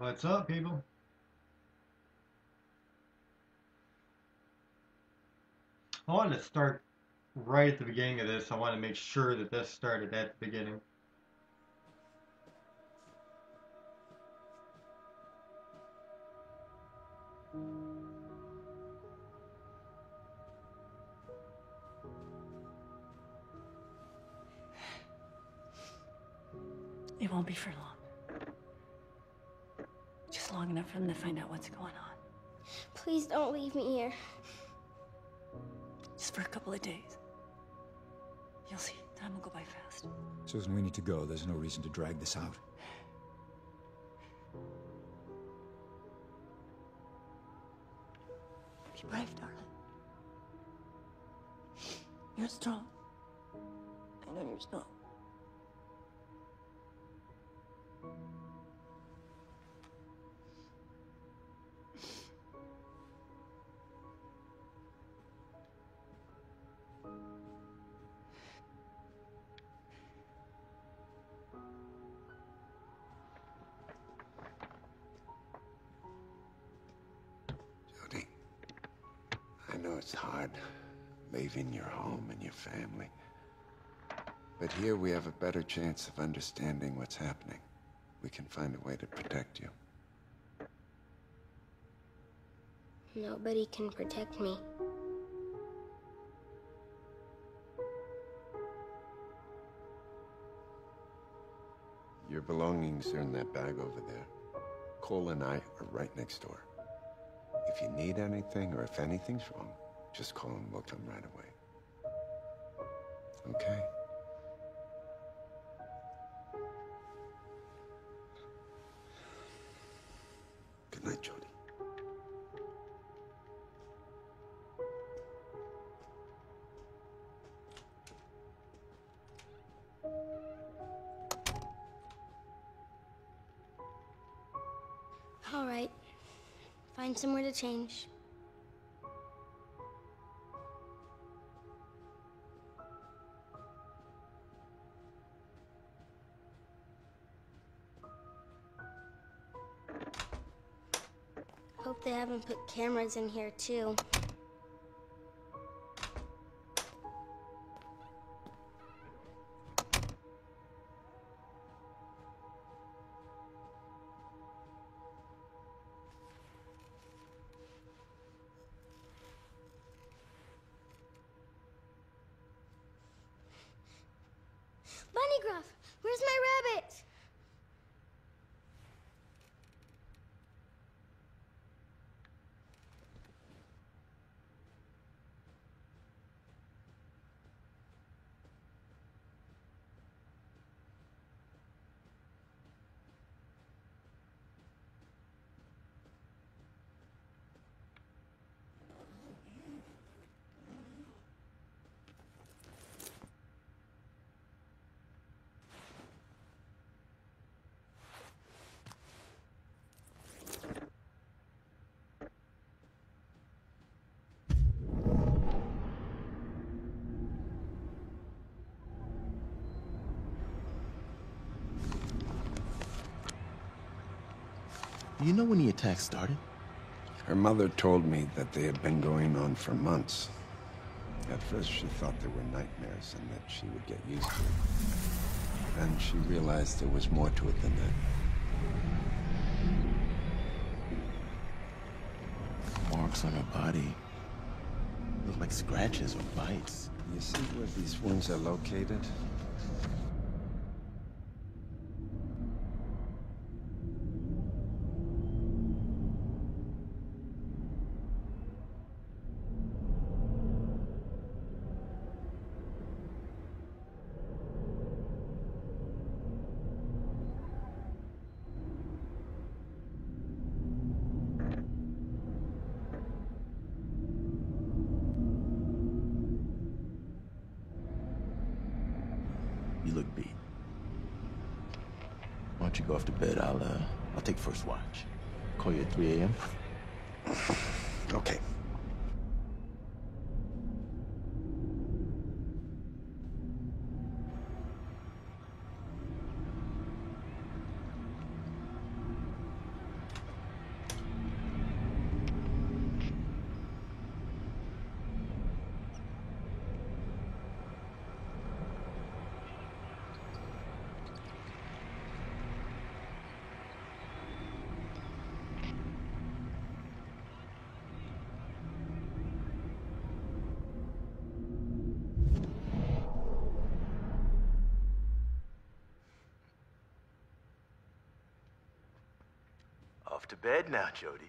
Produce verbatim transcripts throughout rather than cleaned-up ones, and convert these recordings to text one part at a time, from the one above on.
What's up, people? I wanted to start right at the beginning of this. I want to make sure that this started at the beginning. It won't be for long. Just long enough for them to find out what's going on. Please don't leave me here. Just for a couple of days. You'll see, time will go by fast. Susan, we need to go. There's no reason to drag this out. Be brave, darling. You're strong. I know you're strong. Jody, I know it's hard leaving your home and your family, but here we have a better chance of understanding what's happening. We can find a way to protect you. Nobody can protect me. Your belongings are in that bag over there. Cole and I are right next door. If you need anything or if anything's wrong, just call and we'll come right away. Okay? Good night, Jody. All right. Find somewhere to change. Hope they haven't put cameras in here, too. Bunny Gruff, where's my rabbit? Do you know when the attack started? Her mother told me that they had been going on for months. At first she thought they were nightmares and that she would get used to it. Then she realized there was more to it than that. Marks on her body. Look like scratches or bites. You see where these wounds are located? You look beat. Why don't you go off to bed? I'll, uh, I'll take first watch. Call you at three A M Okay. bed now, Jody.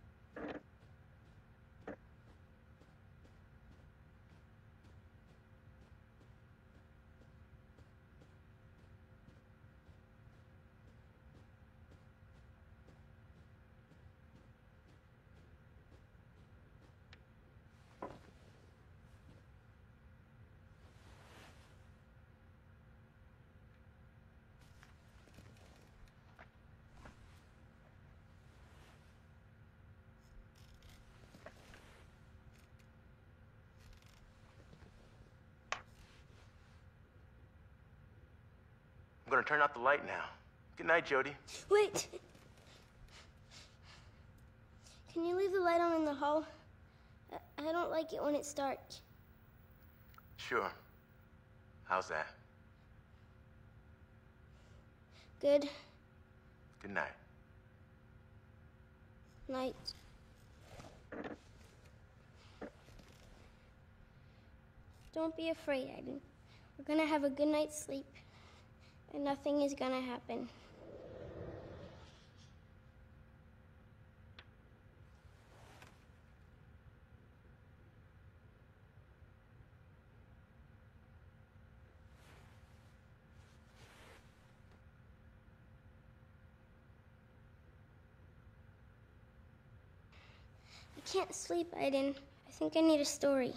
I'm gonna turn out the light now. Good night, Jody. Wait! Can you leave the light on in the hall? I, I don't like it when it's dark. Sure. How's that? Good Good night. night. Don't be afraid, Aiden. We're gonna have a good night's sleep, and nothing is gonna happen. I can't sleep, Aiden. I think I need a story.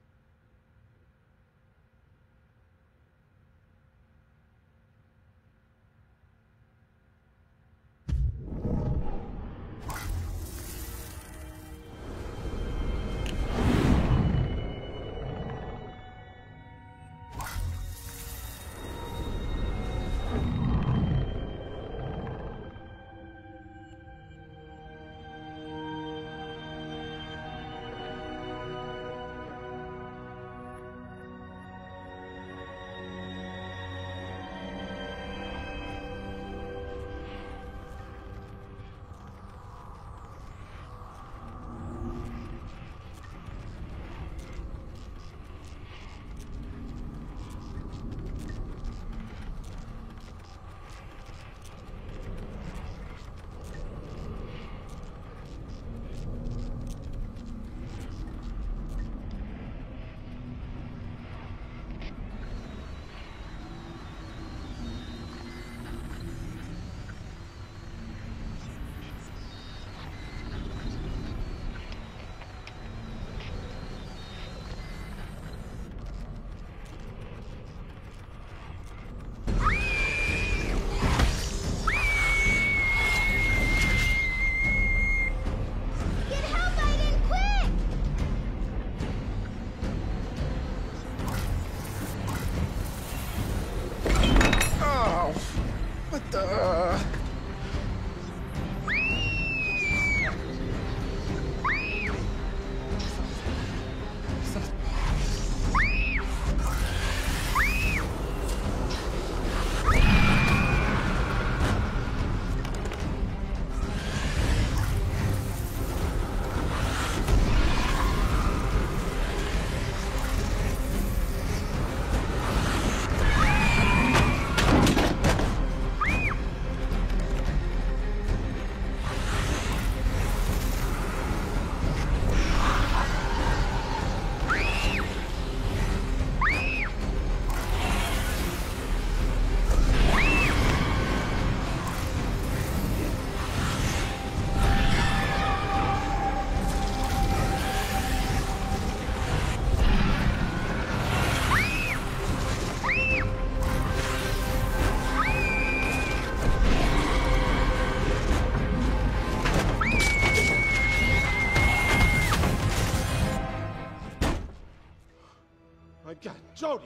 My God, Jody!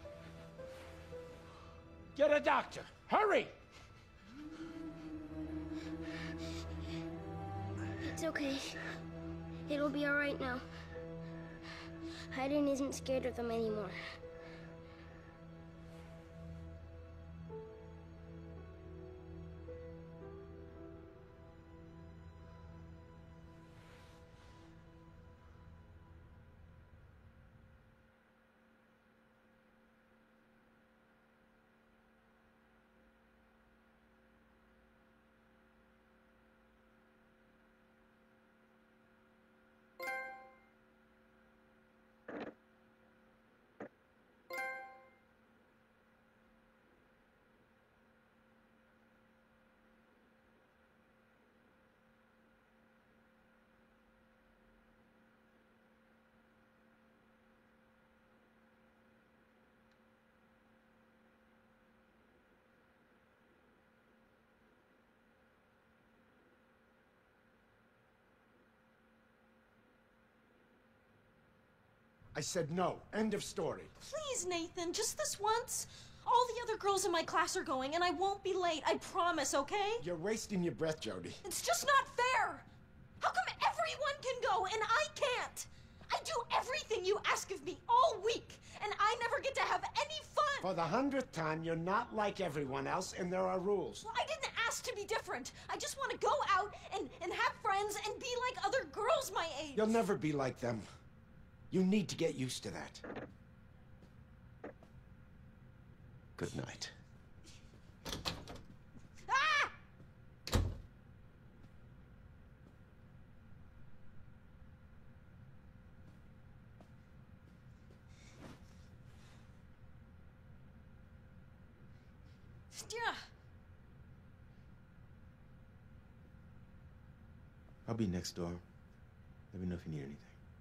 Get a doctor! Hurry! It's okay. It'll be all right now. Hayden isn't scared of them anymore. I said no. End of story. Please, Nathan, just this once. All the other girls in my class are going, and I won't be late. I promise, okay? You're wasting your breath, Jody. It's just not fair. How come everyone can go and I can't? I do everything you ask of me all week, and I never get to have any fun. For the hundredth time, you're not like everyone else, and there are rules. Well, I didn't ask to be different. I just want to go out and, and have friends and be like other girls my age. You'll never be like them. You need to get used to that. Good night. Ah! Yeah. I'll be next door. Let me know if you need anything.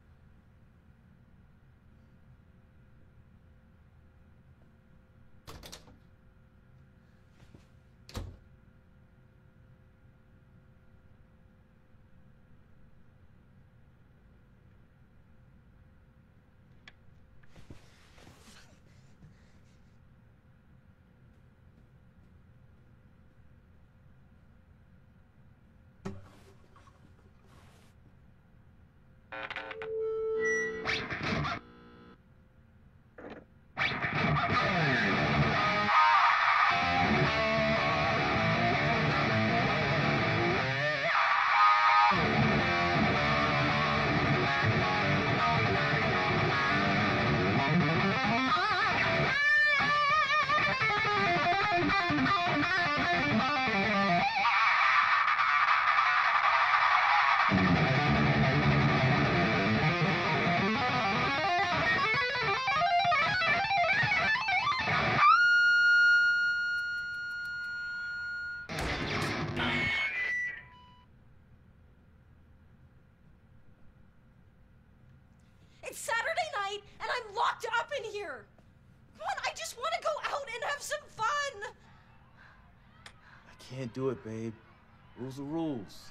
It's Saturday night, and I'm locked up in here. Come on, I just want to go out and have some fun. I can't do it, babe. Rules are rules.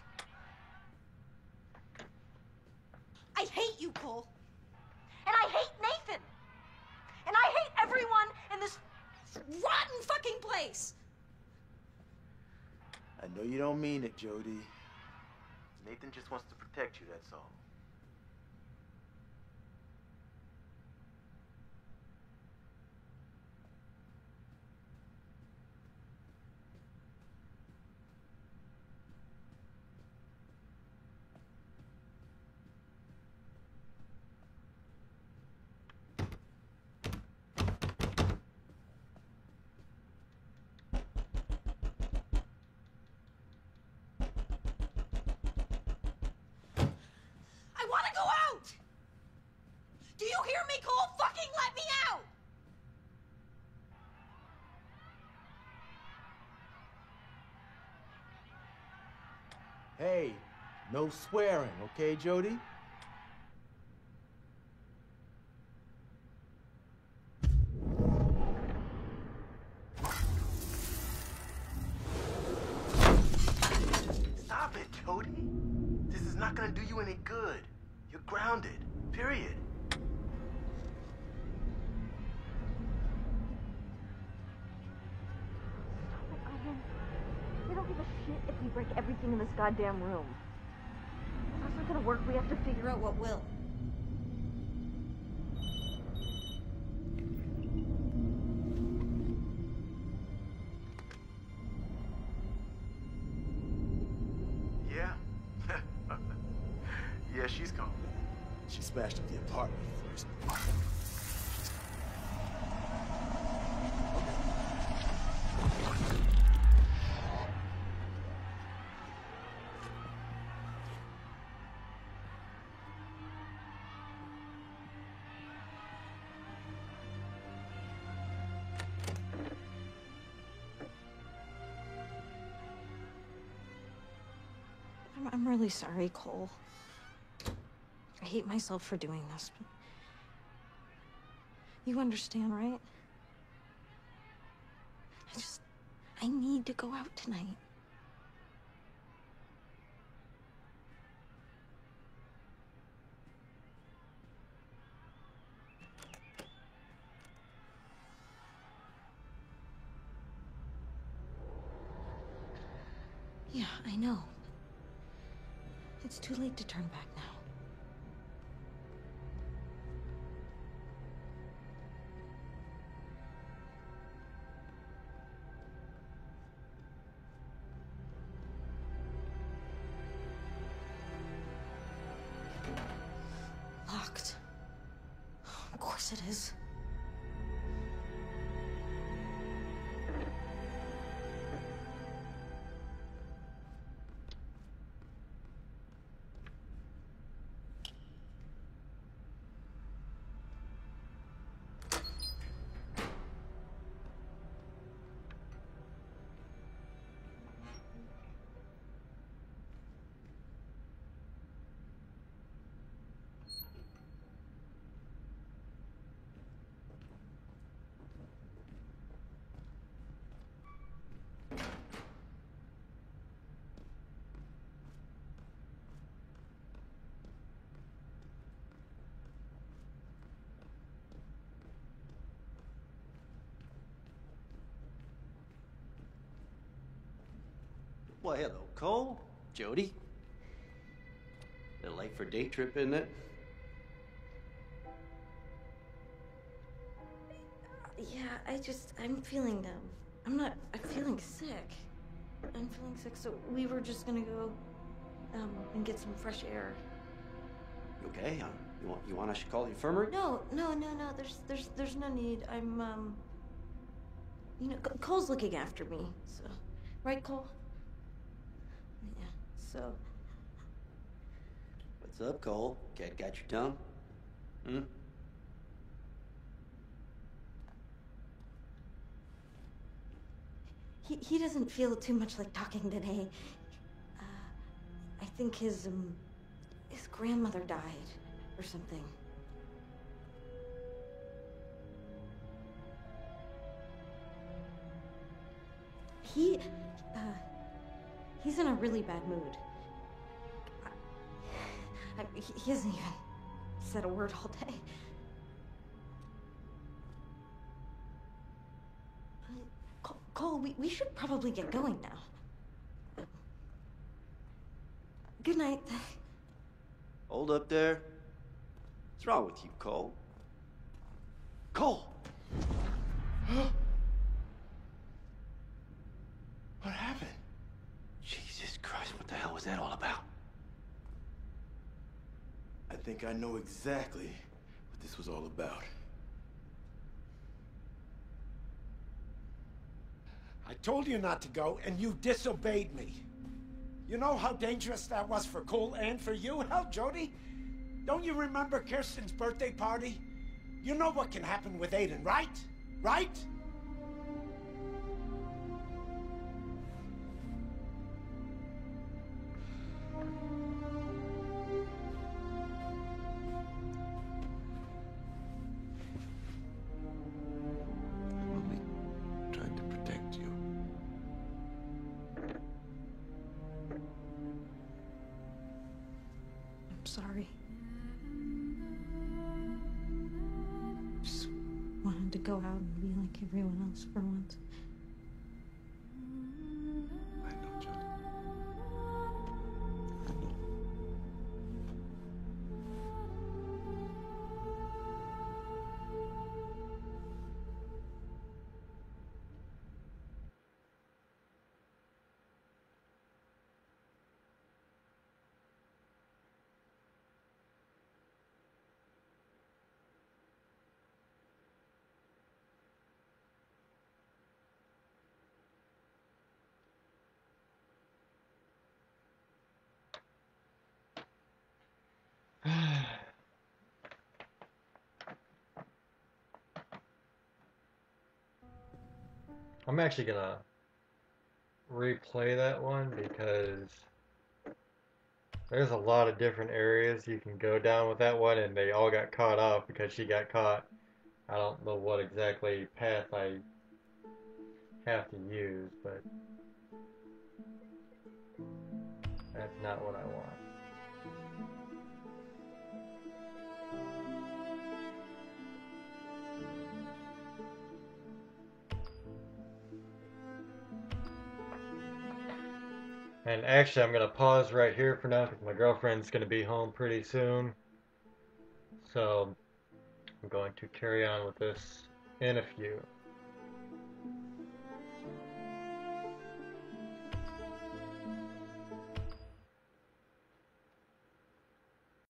I hate you, Cole. And I hate Nathan. And I hate everyone in this rotten fucking place. I know you don't mean it, Jody. Nathan just wants to protect you, that's all. I want to go out. Do you hear me, Cole? Fucking let me out. Hey, no swearing, okay, Jody? Stop it, Jody. This is not gonna do you any good. You're grounded, period. We don't give a shit if we break everything in this goddamn room. If that's not gonna work, we have to figure out what will. Yeah? Yeah, she's coming. She smashed up the apartment first. I'm, I'm really sorry, Cole. I hate myself for doing this, but you understand, right? I just, I need to go out tonight. Yeah, I know. It's too late to turn back now. Locked. Of course it is. Well, hello, Cole, Jody. Bit late for a day trip, isn't it? Yeah, I just, I'm feeling, um, I'm not, I'm feeling sick. I'm feeling sick, so we were just gonna go, um, and get some fresh air. You okay? Um, you want, you want us to call the infirmary? No, no, no, no, there's, there's, there's no need. I'm, um, you know, C- Cole's looking after me, so, right, Cole? Yeah, so. What's up, Cole? Cat got your tongue? Hmm? He, he doesn't feel too much like talking today. Uh, I think his, um, his grandmother died, or something. He, uh, he's in a really bad mood. I, I, he he hasn't even said a word all day. Cole, Cole, we, we should probably get going now. Good night. Hold up there. What's wrong with you, Cole? Cole! What happened? Jesus Christ, what the hell was that all about? I think I know exactly what this was all about. I told you not to go, and you disobeyed me. You know how dangerous that was for Cole and for you? Hell, Jody, don't you remember Kirsten's birthday party? You know what can happen with Aiden, right? Right? I'm only trying to protect you. I'm sorry. Just wanted to go out and be like everyone else for once. I know, Jody. I know. I'm actually gonna replay that one because there's a lot of different areas you can go down with that one, and they all got caught off because she got caught. I don't know what exactly path I have to use, but that's not what I want. And actually, I'm going to pause right here for now because my girlfriend's going to be home pretty soon. So I'm going to carry on with this in a few.